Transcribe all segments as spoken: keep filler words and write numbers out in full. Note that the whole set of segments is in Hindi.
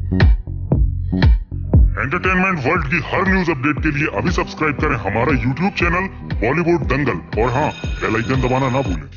एंटरटेनमेंट वर्ल्ड की हर न्यूज अपडेट के लिए अभी सब्सक्राइब करें हमारा यूट्यूब चैनल बॉलीवुड दंगल और हाँ, बेल आइकन दबाना ना भूलें।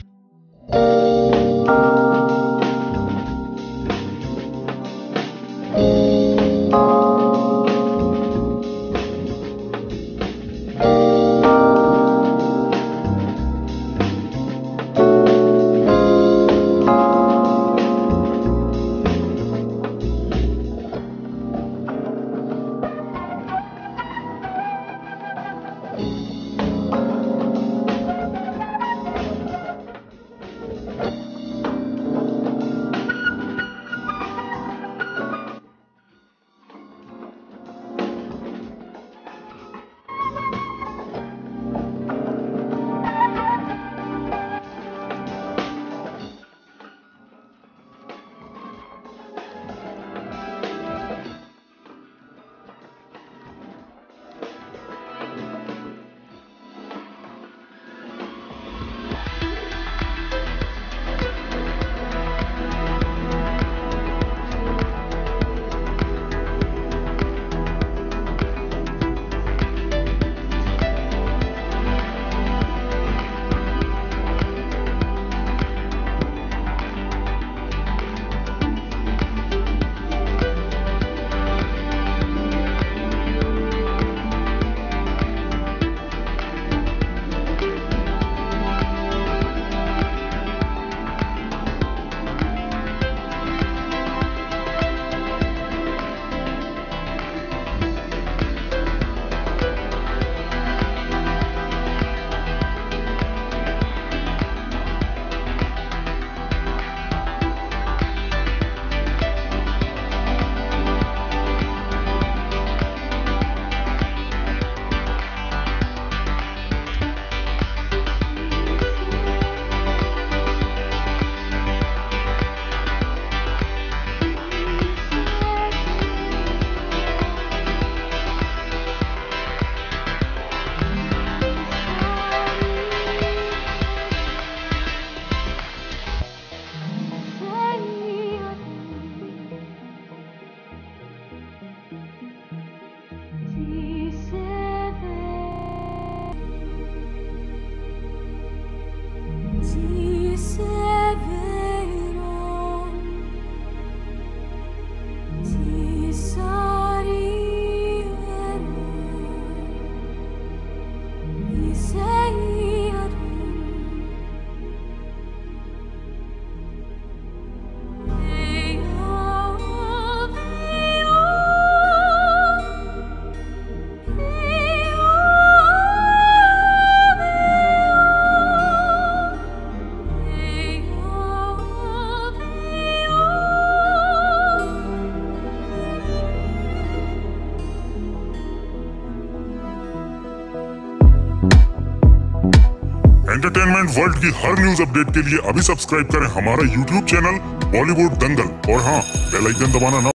एंटरटेनमेंट वर्ल्ड की हर न्यूज अपडेट के लिए अभी सब्सक्राइब करें हमारा यूट्यूब चैनल बॉलीवुड दंगल और हाँ, बेल आइकन दबाना ना